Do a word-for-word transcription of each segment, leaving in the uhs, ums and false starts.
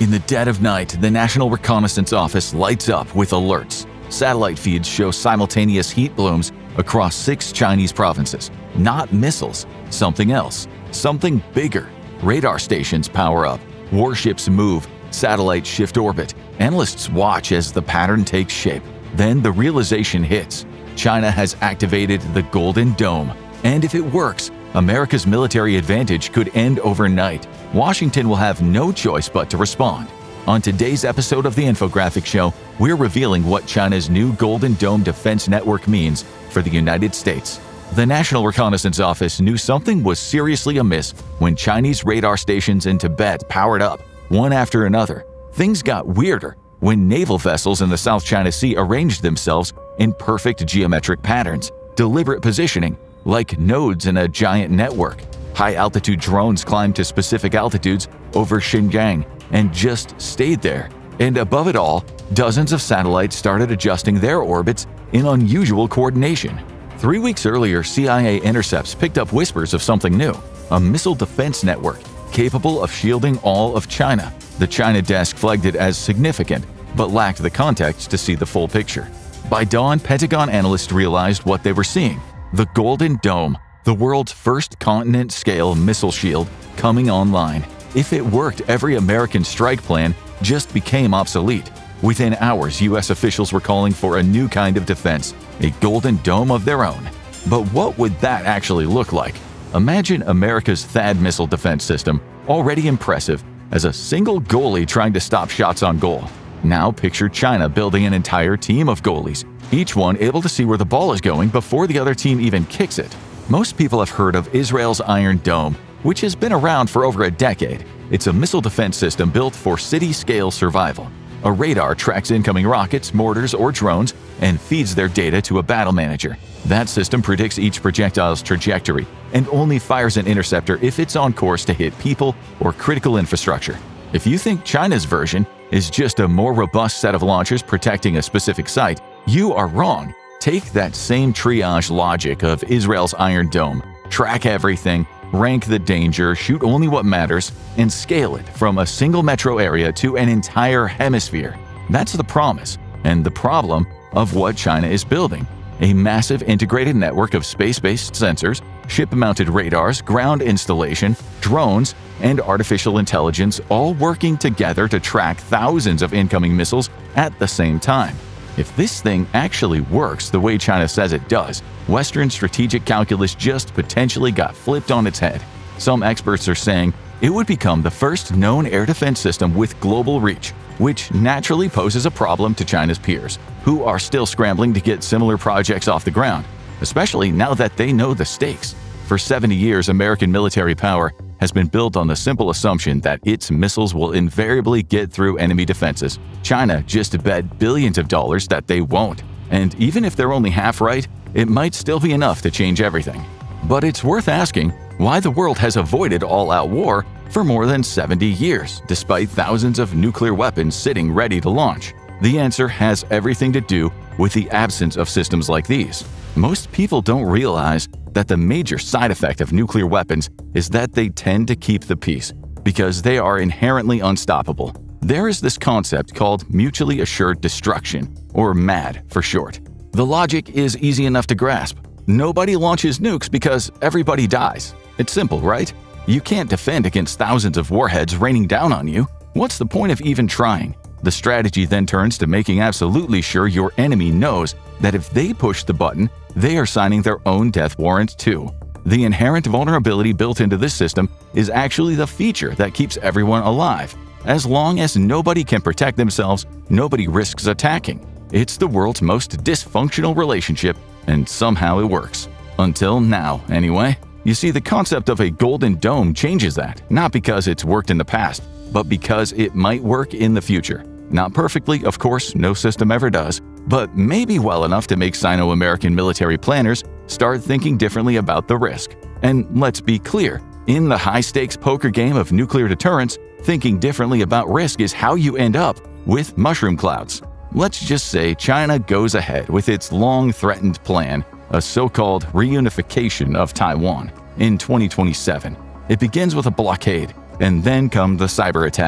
In the dead of night, the National Reconnaissance Office lights up with alerts. Satellite feeds show simultaneous heat blooms across six Chinese provinces. Not missiles, something else, something bigger. Radar stations power up, warships move, satellites shift orbit. Analysts watch as the pattern takes shape. Then the realization hits. China has activated the Golden Dome. And if it works, America's military advantage could end overnight. Washington will have no choice but to respond. On today's episode of the Infographics Show, we're revealing what China's new Golden Dome defense network means for the United States. The National Reconnaissance Office knew something was seriously amiss when Chinese radar stations in Tibet powered up, one after another. Things got weirder when naval vessels in the South China Sea arranged themselves in perfect geometric patterns, deliberate positioning, like nodes in a giant network. High-altitude drones climbed to specific altitudes over Xinjiang and just stayed there. And above it all, dozens of satellites started adjusting their orbits in unusual coordination. Three weeks earlier, C I A intercepts picked up whispers of something new, a missile defense network capable of shielding all of China. The China desk flagged it as significant, but lacked the context to see the full picture. By dawn, Pentagon analysts realized what they were seeing: the Golden Dome, the world's first continent-scale missile shield, coming online. If it worked, every American strike plan just became obsolete. Within hours, U S officials were calling for a new kind of defense, a Golden Dome of their own. But what would that actually look like? Imagine America's THAAD missile defense system, already impressive, as a single goalie trying to stop shots on goal. Now picture China building an entire team of goalies, each one able to see where the ball is going before the other team even kicks it. Most people have heard of Israel's Iron Dome, which has been around for over a decade. It's a missile defense system built for city-scale survival. A radar tracks incoming rockets, mortars, or drones and feeds their data to a battle manager. That system predicts each projectile's trajectory and only fires an interceptor if it's on course to hit people or critical infrastructure. If you think China's version is just a more robust set of launchers protecting a specific site, you are wrong. Take that same triage logic of Israel's Iron Dome, track everything, rank the danger, shoot only what matters, and scale it from a single metro area to an entire hemisphere. That's the promise and the problem of what China is building: a massive integrated network of space-based sensors, ship-mounted radars, ground installation, drones, and artificial intelligence, all working together to track thousands of incoming missiles at the same time. If this thing actually works the way China says it does, Western strategic calculus just potentially got flipped on its head. Some experts are saying it would become the first known air defense system with global reach, which naturally poses a problem to China's peers, who are still scrambling to get similar projects off the ground, especially now that they know the stakes. For seventy years, American military power has been built on the simple assumption that its missiles will invariably get through enemy defenses. China just bet billions of dollars that they won't. And even if they're only half right, it might still be enough to change everything. But it's worth asking why the world has avoided all-out war for more than seventy years, despite thousands of nuclear weapons sitting ready to launch. The answer has everything to do with the absence of systems like these. Most people don't realize that the major side effect of nuclear weapons is that they tend to keep the peace, because they are inherently unstoppable. There is this concept called mutually assured destruction, or MAD for short. The logic is easy enough to grasp. Nobody launches nukes because everybody dies. It's simple, right? You can't defend against thousands of warheads raining down on you. What's the point of even trying? The strategy then turns to making absolutely sure your enemy knows that if they push the button, they are signing their own death warrant too. The inherent vulnerability built into this system is actually the feature that keeps everyone alive. As long as nobody can protect themselves, nobody risks attacking. It's the world's most dysfunctional relationship, and somehow it works. Until now, anyway. You see, the concept of a Golden Dome changes that, not because it's worked in the past, but because it might work in the future. Not perfectly, of course, no system ever does, but maybe well enough to make Sino-American military planners start thinking differently about the risk. And let's be clear, in the high-stakes poker game of nuclear deterrence, thinking differently about risk is how you end up with mushroom clouds. Let's just say China goes ahead with its long-threatened plan, a so-called reunification of Taiwan, in twenty twenty-seven. It begins with a blockade, and then come the cyber attacks,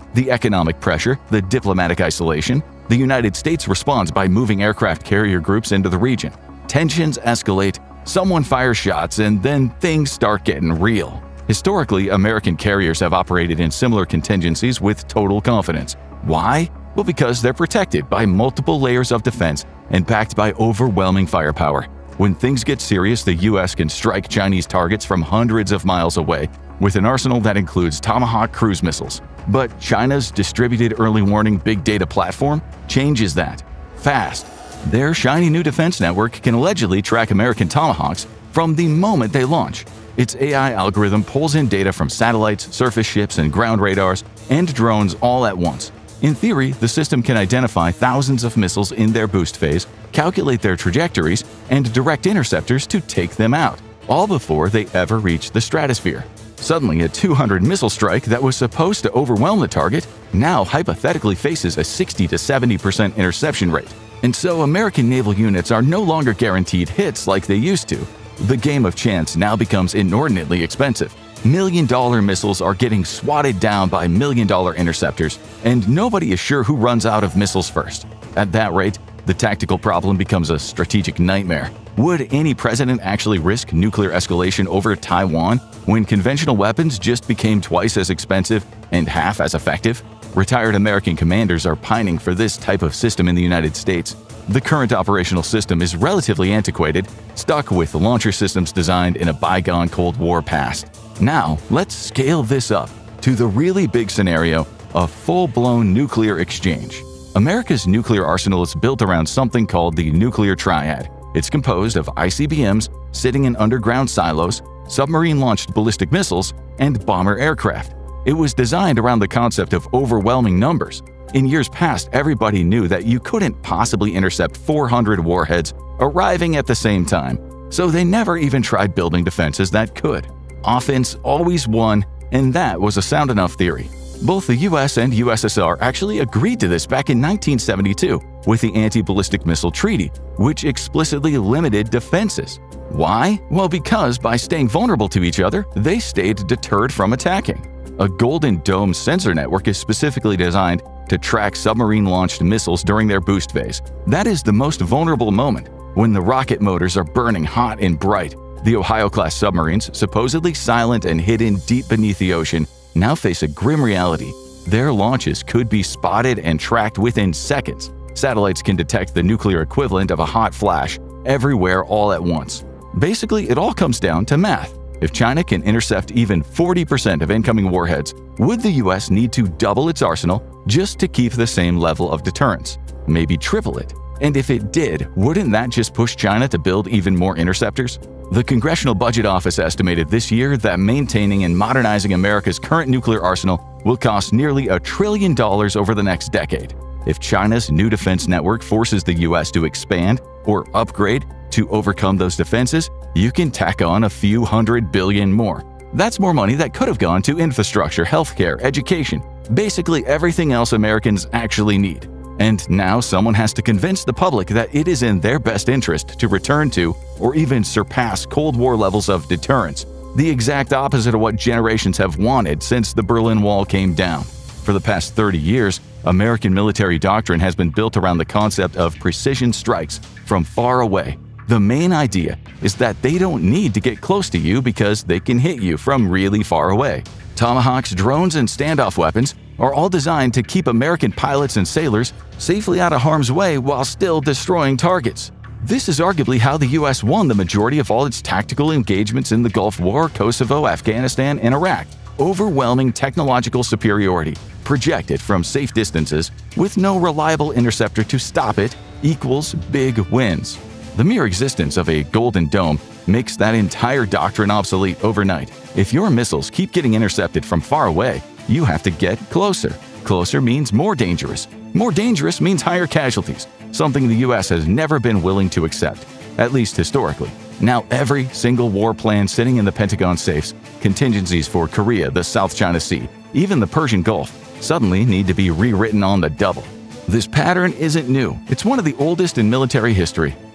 The economic pressure, the diplomatic isolation. The United States responds by moving aircraft carrier groups into the region. Tensions escalate, someone fires shots, and then things start getting real. Historically, American carriers have operated in similar contingencies with total confidence. Why? Well, because they're protected by multiple layers of defense and backed by overwhelming firepower. When things get serious, the U S can strike Chinese targets from hundreds of miles away with an arsenal that includes Tomahawk cruise missiles. But China's Distributed Early Warning Big Data Platform changes that fast. Their shiny new defense network can allegedly track American Tomahawks from the moment they launch. Its A I algorithm pulls in data from satellites, surface ships, and ground radars, and drones all at once. In theory, the system can identify thousands of missiles in their boost phase, calculate their trajectories, and direct interceptors to take them out, all before they ever reach the stratosphere. Suddenly, a two hundred missile strike that was supposed to overwhelm the target now hypothetically faces a sixty to seventy percent interception rate. And so American naval units are no longer guaranteed hits like they used to. The game of chance now becomes inordinately expensive. Million-dollar missiles are getting swatted down by million-dollar interceptors, and nobody is sure who runs out of missiles first. At that rate, the tactical problem becomes a strategic nightmare. Would any president actually risk nuclear escalation over Taiwan when conventional weapons just became twice as expensive and half as effective? Retired American commanders are pining for this type of system in the United States. The current operational system is relatively antiquated, stuck with launcher systems designed in a bygone Cold War past. Now, let's scale this up to the really big scenario of full-blown nuclear exchange. America's nuclear arsenal is built around something called the nuclear triad. It's composed of I C B Ms sitting in underground silos, submarine-launched ballistic missiles, and bomber aircraft. It was designed around the concept of overwhelming numbers. In years past, everybody knew that you couldn't possibly intercept four hundred warheads arriving at the same time, so they never even tried building defenses that could. Offense always won, and that was a sound enough theory. Both the U S and U S S R actually agreed to this back in nineteen seventy-two with the Anti-Ballistic Missile Treaty, which explicitly limited defenses. Why? Well, because by staying vulnerable to each other, they stayed deterred from attacking. A Golden Dome sensor network is specifically designed to track submarine-launched missiles during their boost phase. That is the most vulnerable moment, when the rocket motors are burning hot and bright. The Ohio-class submarines, supposedly silent and hidden deep beneath the ocean, now face a grim reality. Their launches could be spotted and tracked within seconds. Satellites can detect the nuclear equivalent of a hot flash everywhere all at once. Basically, it all comes down to math. If China can intercept even forty percent of incoming warheads, would the U S need to double its arsenal just to keep the same level of deterrence? Maybe triple it. And if it did, wouldn't that just push China to build even more interceptors? The Congressional Budget Office estimated this year that maintaining and modernizing America's current nuclear arsenal will cost nearly a trillion dollars over the next decade. If China's new defense network forces the U S to expand or upgrade to overcome those defenses, you can tack on a few hundred billion more. That's more money that could have gone to infrastructure, healthcare, education, basically everything else Americans actually need. And now someone has to convince the public that it is in their best interest to return to or even surpass Cold War levels of deterrence, the exact opposite of what generations have wanted since the Berlin Wall came down. For the past thirty years, American military doctrine has been built around the concept of precision strikes from far away. The main idea is that they don't need to get close to you because they can hit you from really far away. Tomahawks, drones, and standoff weapons are all designed to keep American pilots and sailors safely out of harm's way while still destroying targets. This is arguably how the U S won the majority of all its tactical engagements in the Gulf War, Kosovo, Afghanistan, and Iraq. Overwhelming technological superiority, projected from safe distances with no reliable interceptor to stop it, equals big wins. The mere existence of a Golden Dome makes that entire doctrine obsolete overnight. If your missiles keep getting intercepted from far away, you have to get closer. Closer means more dangerous. More dangerous means higher casualties, something the U S has never been willing to accept, at least historically. Now every single war plan sitting in the Pentagon safes, contingencies for Korea, the South China Sea, even the Persian Gulf, suddenly need to be rewritten on the double. This pattern isn't new. It's one of the oldest in military history.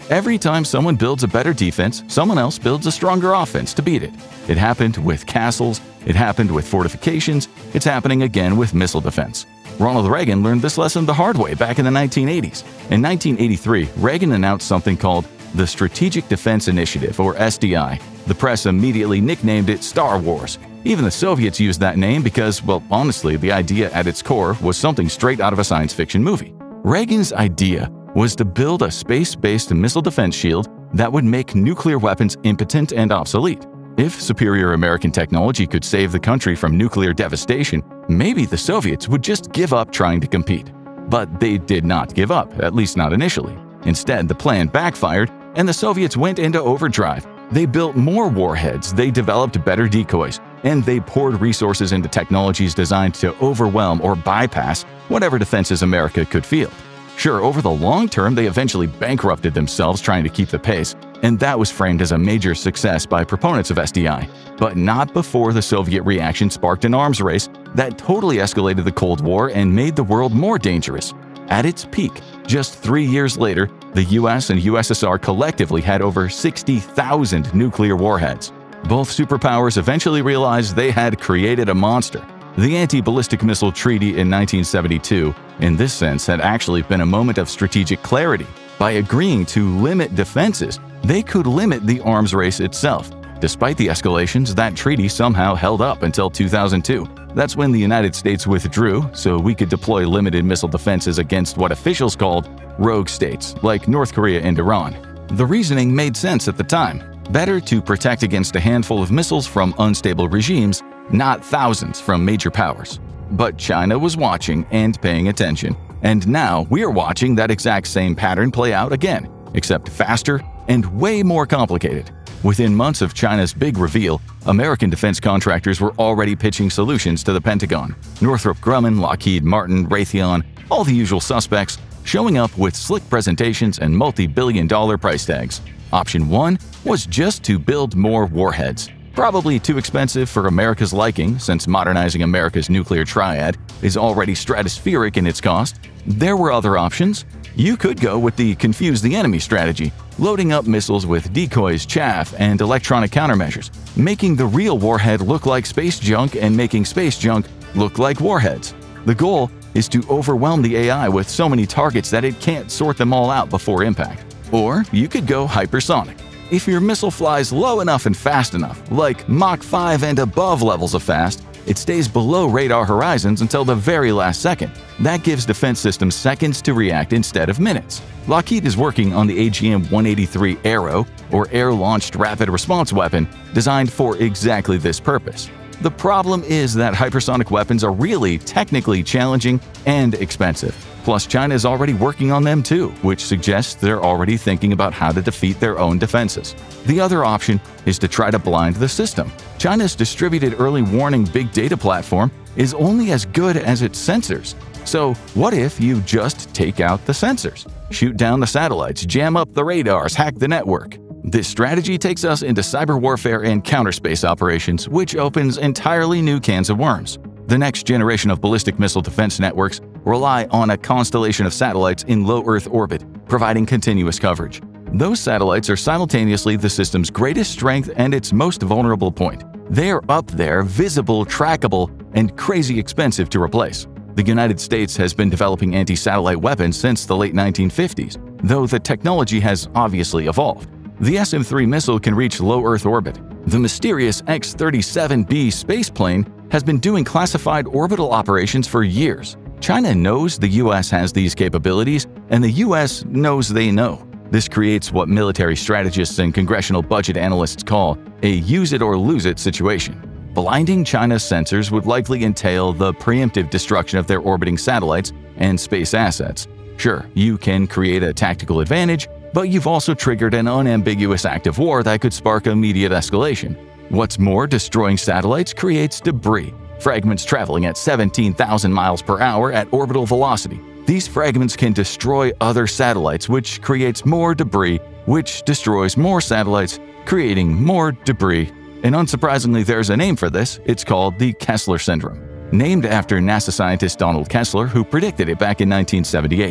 Every time someone builds a better defense, someone else builds a stronger offense to beat it. It happened with castles, it happened with fortifications, it's happening again with missile defense. Ronald Reagan learned this lesson the hard way back in the nineteen eighties. In nineteen eighty-three, Reagan announced something called the Strategic Defense Initiative, or S D I. The press immediately nicknamed it Star Wars. Even the Soviets used that name because, well, honestly, the idea at its core was something straight out of a science fiction movie. Reagan's idea was to build a space-based missile defense shield that would make nuclear weapons impotent and obsolete. If superior American technology could save the country from nuclear devastation, maybe the Soviets would just give up trying to compete. But they did not give up, at least not initially. Instead, the plan backfired, and the Soviets went into overdrive. They built more warheads, they developed better decoys, and they poured resources into technologies designed to overwhelm or bypass whatever defenses America could field. Sure, over the long term, they eventually bankrupted themselves trying to keep the pace, and that was framed as a major success by proponents of S D I. But not before the Soviet reaction sparked an arms race that totally escalated the Cold War and made the world more dangerous. At its peak, just three years later, the U S and U S S R collectively had over sixty thousand nuclear warheads. Both superpowers eventually realized they had created a monster. The Anti-Ballistic Missile Treaty in nineteen seventy-two, in this sense, had actually been a moment of strategic clarity. By agreeing to limit defenses, they could limit the arms race itself. Despite the escalations, that treaty somehow held up until two thousand two. That's when the United States withdrew, so we could deploy limited missile defenses against what officials called rogue states, like North Korea and Iran. The reasoning made sense at the time. Better to protect against a handful of missiles from unstable regimes, not thousands from major powers. But China was watching and paying attention, and now we're watching that exact same pattern play out again, except faster and way more complicated. Within months of China's big reveal, American defense contractors were already pitching solutions to the Pentagon. Northrop Grumman, Lockheed Martin, Raytheon, all the usual suspects, showing up with slick presentations and multi-billion dollar price tags. Option one was just to build more warheads. Probably too expensive for America's liking, since modernizing America's nuclear triad is already stratospheric in its cost. There were other options. You could go with the confuse the enemy strategy, loading up missiles with decoys, chaff, and electronic countermeasures, making the real warhead look like space junk and making space junk look like warheads. The goal is to overwhelm the A I with so many targets that it can't sort them all out before impact. Or you could go hypersonic. If your missile flies low enough and fast enough, like Mach five and above levels of fast, it stays below radar horizons until the very last second. That gives defense systems seconds to react instead of minutes. Lockheed is working on the A G M one eighty-three Arrow, or Air-Launched Rapid Response Weapon, designed for exactly this purpose. The problem is that hypersonic weapons are really technically challenging and expensive. Plus, China is already working on them too, which suggests they're already thinking about how to defeat their own defenses. The other option is to try to blind the system. China's distributed early warning big data platform is only as good as its sensors. So what if you just take out the sensors? Shoot down the satellites, jam up the radars, hack the network. This strategy takes us into cyber warfare and counterspace operations, which opens entirely new cans of worms. The next generation of ballistic missile defense networks rely on a constellation of satellites in low Earth orbit, providing continuous coverage. Those satellites are simultaneously the system's greatest strength and its most vulnerable point. They are up there, visible, trackable, and crazy expensive to replace. The United States has been developing anti-satellite weapons since the late nineteen fifties, though the technology has obviously evolved. The S M three missile can reach low Earth orbit. The mysterious X thirty-seven B spaceplane has been doing classified orbital operations for years. China knows the U S has these capabilities, and the U S knows they know. This creates what military strategists and congressional budget analysts call a use-it-or-lose-it situation. Blinding China's sensors would likely entail the preemptive destruction of their orbiting satellites and space assets. Sure, you can create a tactical advantage, but you've also triggered an unambiguous act of war that could spark immediate escalation. What's more, destroying satellites creates debris, fragments traveling at seventeen thousand miles per hour at orbital velocity. These fragments can destroy other satellites, which creates more debris, which destroys more satellites, creating more debris. And unsurprisingly, there's a name for this. It's called the Kessler Syndrome, named after NASA scientist Donald Kessler, who predicted it back in nineteen seventy-eight.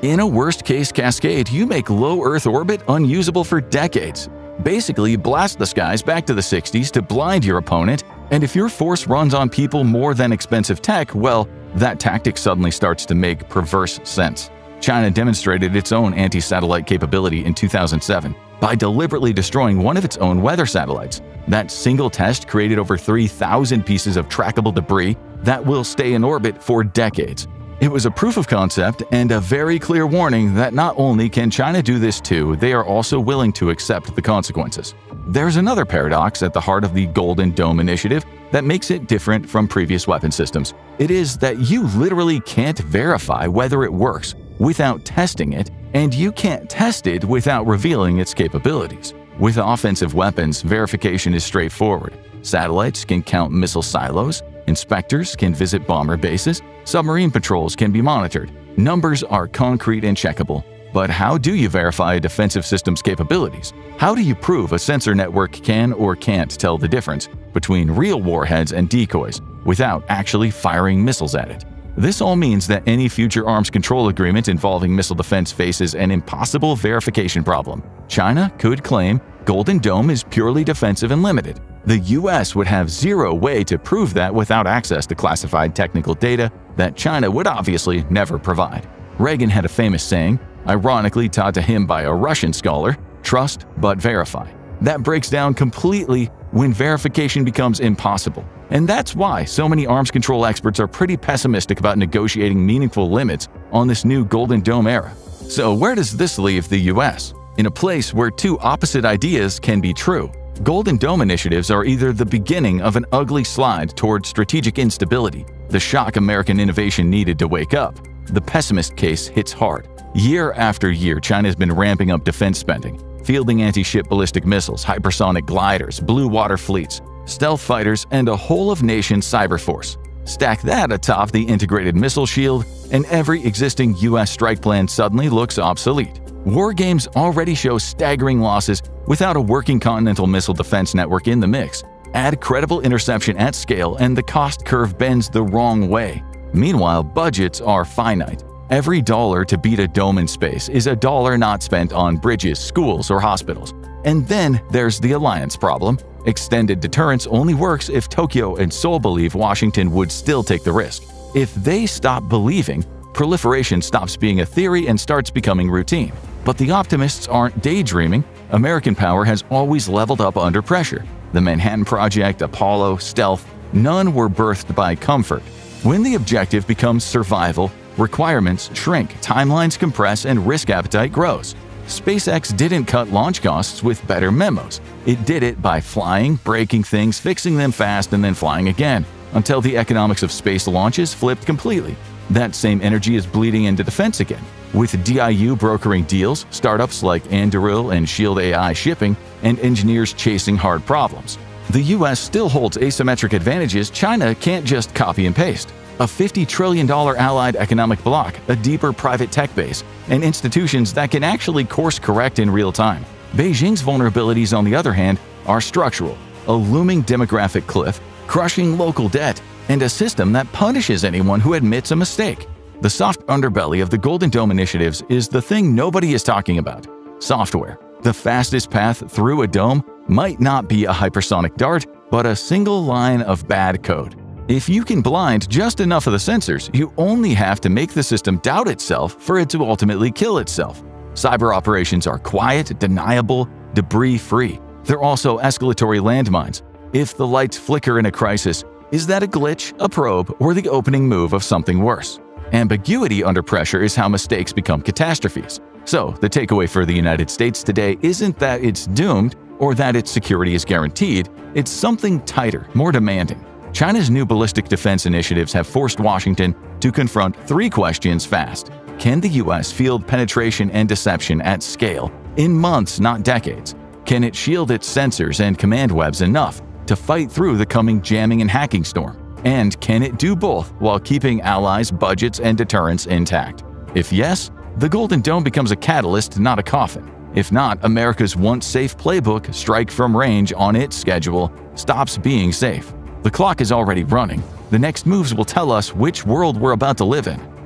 In a worst-case cascade, you make low Earth orbit unusable for decades. Basically, you blast the skies back to the sixties to blind your opponent, and if your force runs on people more than expensive tech, well, that tactic suddenly starts to make perverse sense. China demonstrated its own anti-satellite capability in two thousand seven by deliberately destroying one of its own weather satellites. That single test created over three thousand pieces of trackable debris that will stay in orbit for decades. It was a proof of concept and a very clear warning that not only can China do this too, they are also willing to accept the consequences. There's another paradox at the heart of the Golden Dome initiative that makes it different from previous weapon systems. It is that you literally can't verify whether it works without testing it, and you can't test it without revealing its capabilities. With offensive weapons, verification is straightforward. Satellites can count missile silos, inspectors can visit bomber bases, submarine patrols can be monitored. Numbers are concrete and checkable. But how do you verify a defensive system's capabilities? How do you prove a sensor network can or can't tell the difference between real warheads and decoys without actually firing missiles at it? This all means that any future arms control agreement involving missile defense faces an impossible verification problem. China could claim Golden Dome is purely defensive and limited. The U S would have zero way to prove that without access to classified technical data that China would obviously never provide. Reagan had a famous saying, ironically taught to him by a Russian scholar, "Trust but verify." That breaks down completely when verification becomes impossible. And that's why so many arms control experts are pretty pessimistic about negotiating meaningful limits on this new Golden Dome era. So where does this leave the U S? In a place where two opposite ideas can be true. Golden Dome initiatives are either the beginning of an ugly slide toward strategic instability, the shock American innovation needed to wake up. The pessimist case hits hard. Year after year, China has been ramping up defense spending, fielding anti-ship ballistic missiles, hypersonic gliders, blue water fleets, stealth fighters, and a whole-of-nation cyber force. Stack that atop the integrated missile shield, and every existing U S strike plan suddenly looks obsolete. War games already show staggering losses without a working continental missile defense network in the mix. Add credible interception at scale and the cost curve bends the wrong way. Meanwhile, budgets are finite. Every dollar to beat a dome in space is a dollar not spent on bridges, schools, or hospitals. And then there's the alliance problem. Extended deterrence only works if Tokyo and Seoul believe Washington would still take the risk. If they stop believing, proliferation stops being a theory and starts becoming routine. But the optimists aren't daydreaming. American power has always leveled up under pressure. The Manhattan Project, Apollo, Stealth, none were birthed by comfort. When the objective becomes survival, requirements shrink, timelines compress, and risk appetite grows. SpaceX didn't cut launch costs with better memos. It did it by flying, breaking things, fixing them fast, and then flying again, until the economics of space launches flipped completely. That same energy is bleeding into defense again, with D I U brokering deals, startups like Anduril and Shield A I shipping, and engineers chasing hard problems. The U S still holds asymmetric advantages China can't just copy and paste. A fifty trillion dollar allied economic bloc, a deeper private tech base, and institutions that can actually course-correct in real time. Beijing's vulnerabilities, on the other hand, are structural, a looming demographic cliff, crushing local debt, and a system that punishes anyone who admits a mistake. The soft underbelly of the Golden Dome initiatives is the thing nobody is talking about: software. The fastest path through a dome might not be a hypersonic dart, but a single line of bad code. If you can blind just enough of the sensors, you only have to make the system doubt itself for it to ultimately kill itself. Cyber operations are quiet, deniable, debris-free. They're also escalatory landmines. If the lights flicker in a crisis, is that a glitch, a probe, or the opening move of something worse? Ambiguity under pressure is how mistakes become catastrophes. So, the takeaway for the United States today isn't that it's doomed or that its security is guaranteed. It's something tighter, more demanding. China's new ballistic defense initiatives have forced Washington to confront three questions fast. Can the U S field penetration and deception at scale in months, not decades? Can it shield its sensors and command webs enough to fight through the coming jamming and hacking storm? And can it do both while keeping allies' budgets and deterrence intact? If yes, the Golden Dome becomes a catalyst, not a coffin. If not, America's once-safe playbook, strike from range on its schedule, stops being safe. The clock is already running. The next moves will tell us which world we're about to live in.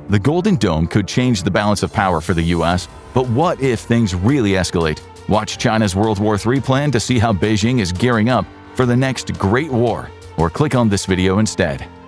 The Golden Dome could change the balance of power for the U S, but what if things really escalate? Watch China's World War Three plan to see how Beijing is gearing up for the next Great War, or click on this video instead.